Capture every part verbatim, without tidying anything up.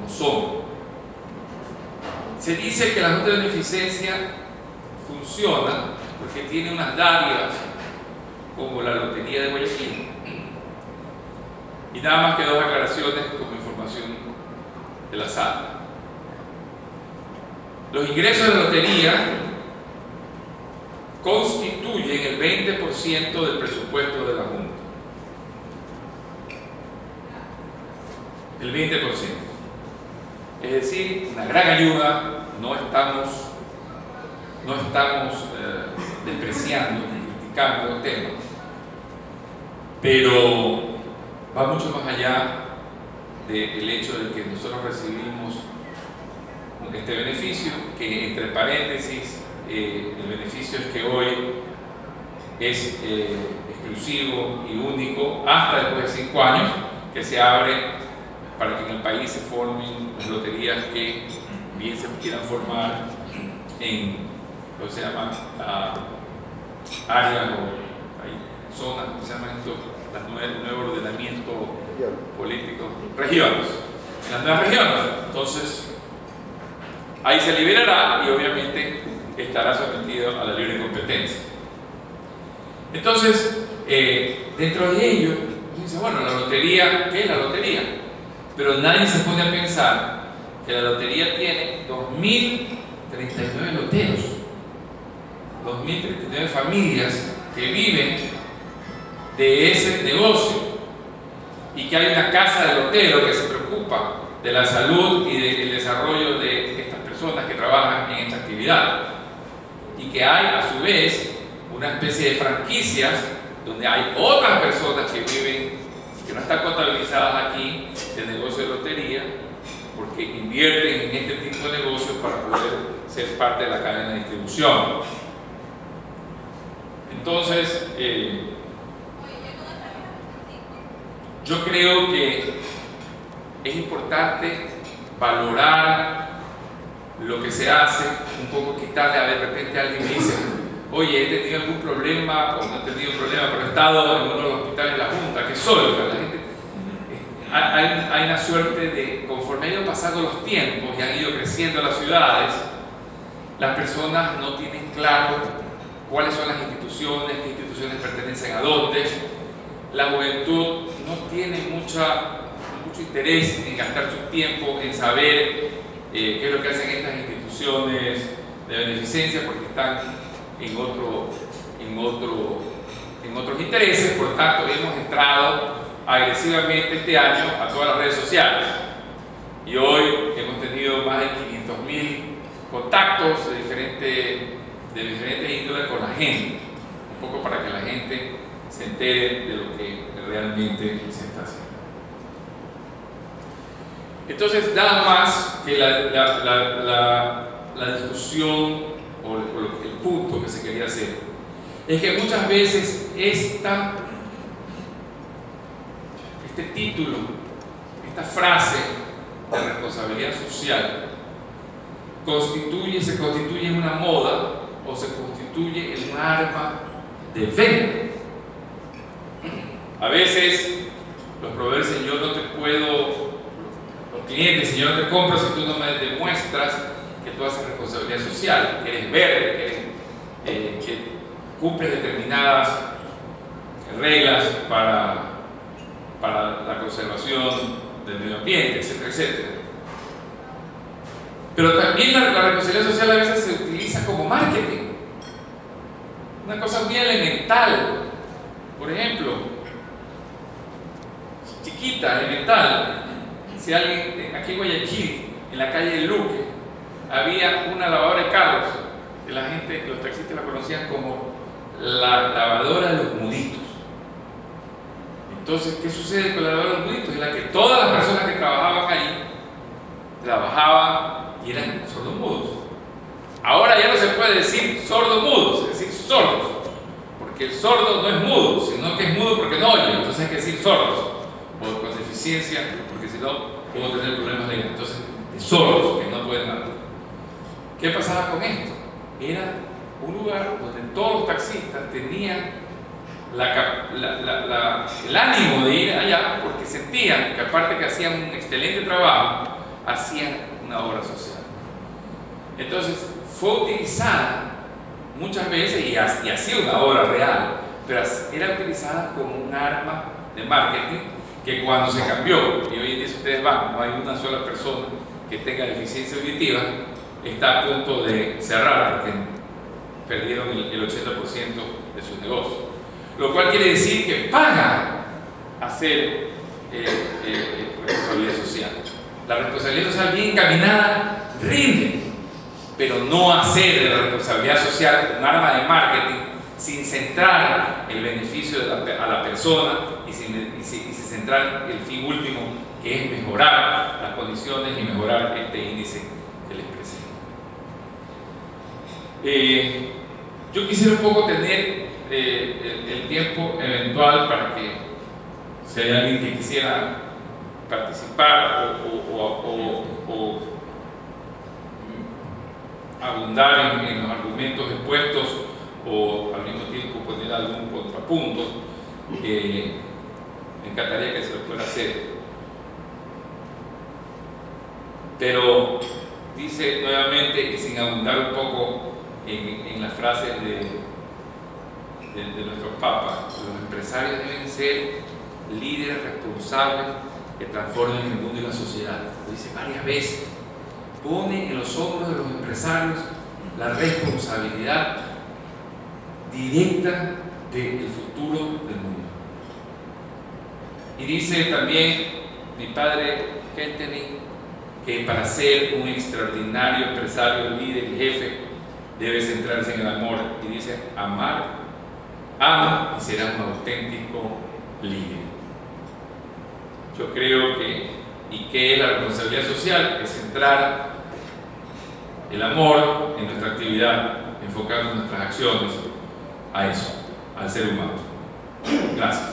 como son. Se dice que la Junta de Beneficencia funciona porque tiene unas dádivas como la Lotería de Guayaquil. Y nada más que dos aclaraciones como información de la sala. Los ingresos de la lotería constituyen el veinte por ciento del presupuesto de la Junta. El veinte por ciento. Es decir, una gran ayuda, no estamos, no estamos eh, despreciando, criticando el tema, pero va mucho más allá del hecho de que nosotros recibimos este beneficio, que entre paréntesis, eh, el beneficio es que hoy es eh, exclusivo y único hasta después de cinco años, que se abre para que en el país se formen las loterías que bien se quieran formar en lo que se llama uh, áreas o hay zonas, ¿cómo se llaman esto? Las nueve, el nuevo ordenamiento político, regiones, en las nuevas regiones. Entonces, ahí se liberará y obviamente estará sometido a la libre competencia. Entonces, eh, dentro de ello, dice, bueno, la lotería, ¿qué es la lotería? Pero nadie se pone a pensar que la lotería tiene dos mil treinta y nueve loteros, dos mil treinta y nueve familias que viven de ese negocio, y que hay una casa de loteros que se preocupa de la salud y del desarrollo de estas personas que trabajan en esta actividad, y que hay a su vez una especie de franquicias donde hay otras personas que viven, que no están contabilizadas aquí, del negocio de lotería, porque invierten en este tipo de negocios para poder ser parte de la cadena de distribución. Entonces, eh, yo creo que es importante valorar lo que se hace, un poco quitarle, a de repente alguien me dice, oye, he tenido algún problema, o no he tenido un problema, pero he estado en uno de los hospitales de la Junta, que soy, la gente, hay, hay una suerte de, conforme han ido pasando los tiempos y han ido creciendo las ciudades, las personas no tienen claro cuáles son las instituciones, qué instituciones pertenecen a dónde. La juventud no tiene mucha, mucho interés en gastar su tiempo en saber eh, qué es lo que hacen estas instituciones de beneficencia, porque están en, otro, en, otro, en otros intereses. Por tanto, hemos entrado agresivamente este año a todas las redes sociales, y hoy hemos tenido más de quinientos mil contactos de diferentes, de diferentes índoles con la gente, un poco para que la gente se entere de lo que realmente se está haciendo. Entonces, nada más que la, la, la, la, la discusión o el, el punto que se quería hacer es que muchas veces esta, este título, esta frase de responsabilidad social constituye, se constituye en una moda o se constituye en un arma de venta. A veces los proveedores dicen, yo no te puedo, los clientes, si yo no te compro si tú no me demuestras que tú haces responsabilidad social, que eres verde, que, eres, eh, que cumples determinadas reglas para, para la conservación del medio ambiente, etcétera, etcétera. Pero también la, la responsabilidad social a veces se utiliza como marketing, una cosa muy elemental. Por ejemplo, chiquita, elemental, si alguien, aquí en Guayaquil, en la calle del Luque, había una lavadora de carros, que la gente, los taxistas la conocían como la lavadora de los muditos. Entonces, ¿qué sucede con la lavadora de los muditos? Es la que todas las personas que trabajaban ahí, trabajaban y eran sordomudos. Ahora ya no se puede decir sordomudos, es decir sordos, porque el sordo no es mudo, sino que es mudo porque no oye, entonces hay que decir sordos, o con deficiencia, porque si no puedo tener problemas de ella. Entonces, de sordos, que no pueden hablar. ¿Qué pasaba con esto? Era un lugar donde todos los taxistas tenían la, la, la, la, el ánimo de ir allá, porque sentían que aparte que hacían un excelente trabajo, hacían una obra social. Entonces fue utilizada muchas veces y hacía una obra real, pero era utilizada como un arma de marketing que cuando se cambió, y hoy en día si ustedes van, no hay una sola persona que tenga deficiencia auditiva, está a punto de cerrar porque perdieron el, el ochenta por ciento de sus negocios. Lo cual quiere decir que paga hacer eh, eh, responsabilidad social. La responsabilidad social bien encaminada rinde, pero no hacer de la responsabilidad social un arma de marketing sin centrar el beneficio de la, a la persona y sin, y, sin, y sin centrar el fin último, que es mejorar las condiciones y mejorar este índice que les presento. Eh, yo quisiera un poco tener eh, el, el tiempo eventual para que si hay alguien que quisiera participar o, o, o, o, o abundar en, en los argumentos expuestos o al mismo tiempo poner algún contrapunto, eh, me encantaría que se lo pueda hacer. Pero dice nuevamente, y sin abundar un poco en, en las frases de, de, de nuestros papas, los empresarios deben ser líderes responsables que transformen el mundo y la sociedad. Lo dice varias veces. Pone en los hombros de los empresarios la responsabilidad directa del futuro del mundo. Y dice también mi padre Kentenich que para ser un extraordinario empresario, líder y jefe debe centrarse en el amor, y dice: amar, ama y será un auténtico líder. Yo creo que, y que es la responsabilidad social, es centrar el amor en nuestra actividad, enfocando nuestras acciones a eso, al ser humano. Gracias.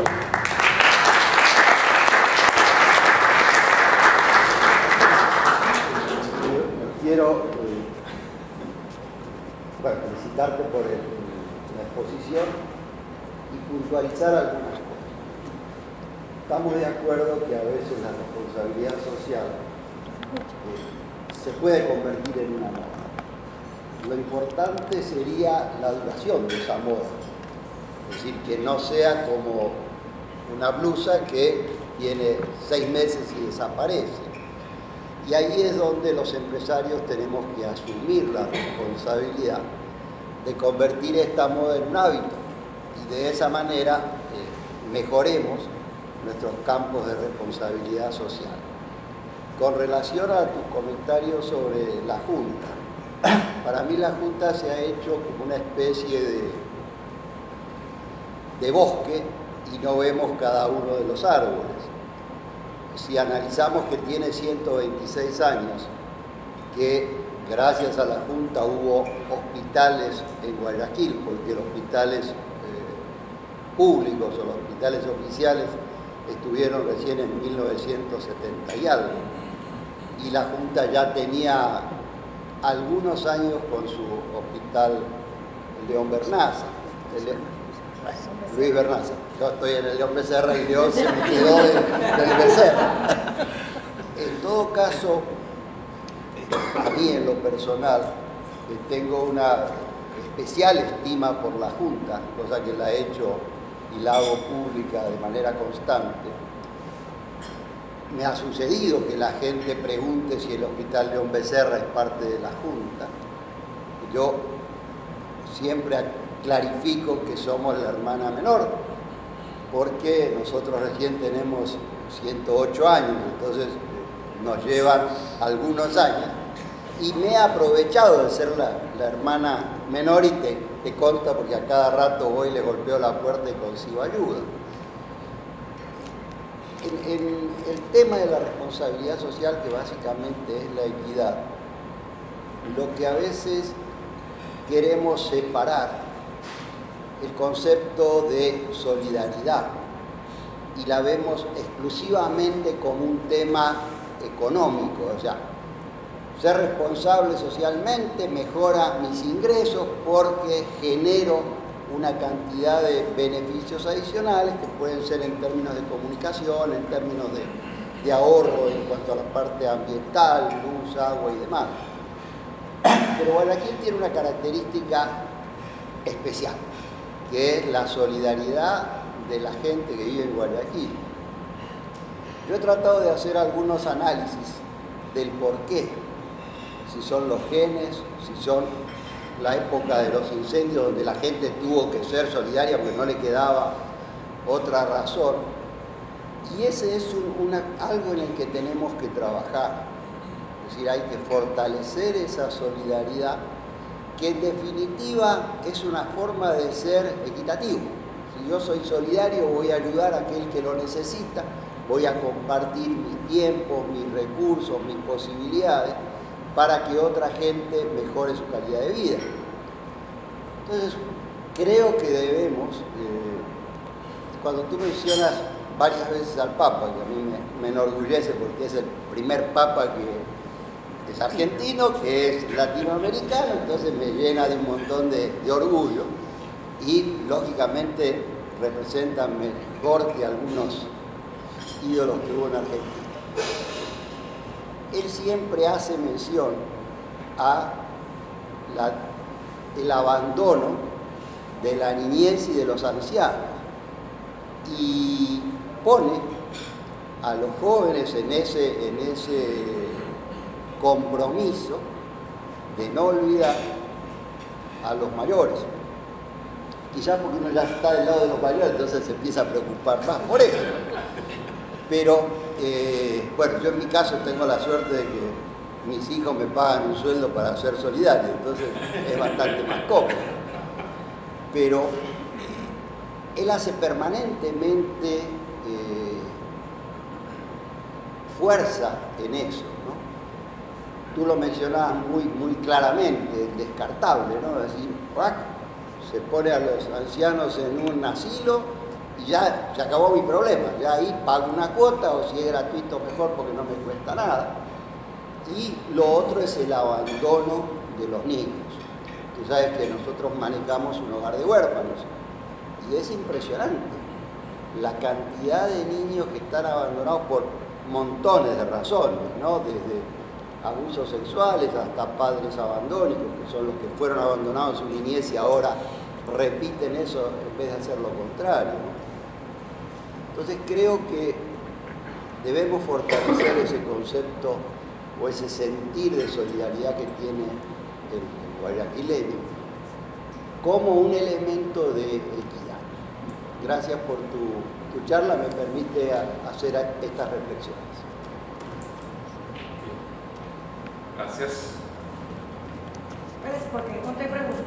Quiero eh, bueno, felicitarte por el, la exposición y puntualizar algunas cosas. Estamos de acuerdo que a veces la responsabilidad social eh, se puede convertir en una moda. Lo importante sería la duración de esa moda, es decir, que no sea como una blusa que tiene seis meses y desaparece. Y ahí es donde los empresarios tenemos que asumir la responsabilidad de convertir esta moda en un hábito y de esa manera eh, mejoremos nuestros campos de responsabilidad social. Con relación a tus comentarios sobre la Junta, para mí la Junta se ha hecho como una especie de, de bosque y no vemos cada uno de los árboles. Si analizamos que tiene ciento veintiséis años, que gracias a la Junta hubo hospitales en Guayaquil, porque los hospitales eh, públicos o los hospitales oficiales estuvieron recién en mil novecientos setenta y algo, y la Junta ya tenía algunos años con su hospital León Bernaza, Luis Bernaza. Yo estoy en el León Becerra y León se me quedó de, del Becerra. En todo caso, a mí en lo personal, tengo una especial estima por la Junta, cosa que la he hecho y la hago pública de manera constante. Me ha sucedido que la gente pregunte si el Hospital León Becerra es parte de la Junta. Yo siempre clarifico que somos la hermana menor, porque nosotros recién tenemos ciento ocho años, entonces nos llevan algunos años. Y me he aprovechado de ser la, la hermana menor y te, te consta porque a cada rato voy, le golpeo la puerta y consigo ayuda. En, en el tema de la responsabilidad social, que básicamente es la equidad, lo que a veces queremos separar el concepto de solidaridad y la vemos exclusivamente como un tema económico, o sea, ser responsable socialmente mejora mis ingresos porque genero una cantidad de beneficios adicionales que pueden ser en términos de comunicación, en términos de de ahorro en cuanto a la parte ambiental, luz, agua y demás. Pero Guayaquil tiene una característica especial, que es la solidaridad de la gente que vive en Guayaquil. Yo he tratado de hacer algunos análisis del porqué, si son los genes, si son la época de los incendios donde la gente tuvo que ser solidaria porque no le quedaba otra razón. Y ese es un, una, algo en el que tenemos que trabajar. Es decir, hay que fortalecer esa solidaridad, que en definitiva es una forma de ser equitativo. Si yo soy solidario, voy a ayudar a aquel que lo necesita, voy a compartir mis tiempos, mis recursos, mis posibilidades, para que otra gente mejore su calidad de vida. Entonces, creo que debemos, eh, cuando tú mencionas varias veces al Papa, que a mí me, me enorgullece porque es el primer Papa que es argentino, que es latinoamericano, entonces me llena de un montón de, de orgullo y lógicamente representa mejor que algunos ídolos que hubo en Argentina. Él siempre hace mención a la, el abandono de la niñez y de los ancianos y pone a los jóvenes en ese, en ese compromiso de no olvidar a los mayores. Quizás porque uno ya está del lado de los mayores, entonces se empieza a preocupar más por eso. Pero, eh, bueno, yo en mi caso tengo la suerte de que mis hijos me pagan un sueldo para ser solidario, entonces es bastante más cómodo. Pero él hace permanentemente eh, fuerza en eso, ¿no? Tú lo mencionabas muy, muy claramente, descartable, ¿no? Es decir, ¡pac! Se pone a los ancianos en un asilo y ya se acabó mi problema, ya ahí pago una cuota o si es gratuito mejor porque no me cuesta nada. Y lo otro es el abandono de los niños. Tú sabes que nosotros manejamos un hogar de huérfanos y es impresionante la cantidad de niños que están abandonados por montones de razones, ¿no? Desde abusos sexuales hasta padres abandónicos, que son los que fueron abandonados en su niñez y ahora repiten eso en vez de hacer lo contrario, ¿no? Entonces creo que debemos fortalecer ese concepto o ese sentir de solidaridad que tiene el, el guayaquileño como un elemento de equidad. Gracias por tu, tu charla, me permite a, hacer estas reflexiones. Gracias. Espérese, porque no te preguntas.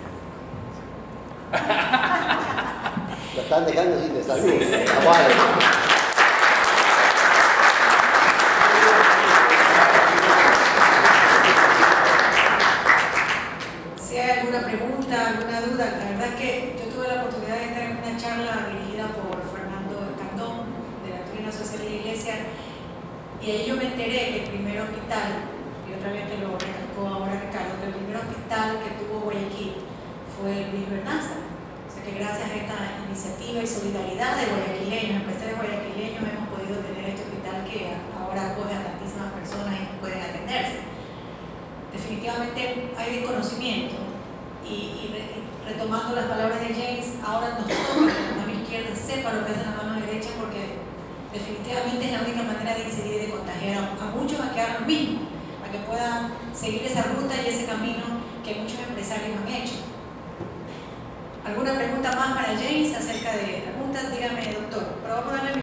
Lo están dejando sin desayuno. Sí, sí. Ah, vale. Si hay alguna pregunta, alguna duda, la verdad es que yo tuve la oportunidad de estar en una charla dirigida por Fernando Candón de la Doctrina Social de la Iglesia y ahí yo me enteré que el primer hospital, y otra vez te lo recalcó ahora Ricardo, que el primer hospital que tuvo Guayaquil fue Luis Bernaza. O sea que gracias a esta iniciativa y solidaridad de guayaquileños, empresarios guayaquileños, hemos podido tener este hospital que ahora acoge a tantísimas personas y pueden atenderse. Definitivamente hay desconocimiento y, y, re, y retomando las palabras de James, ahora nos toca que la mano izquierda sepa lo que hace la mano derecha porque definitivamente es la única manera de incidir y de contagiar a, a muchos a que hagan lo mismo, a que puedan seguir esa ruta y ese camino que muchos empresarios han hecho. ¿Alguna pregunta más para James?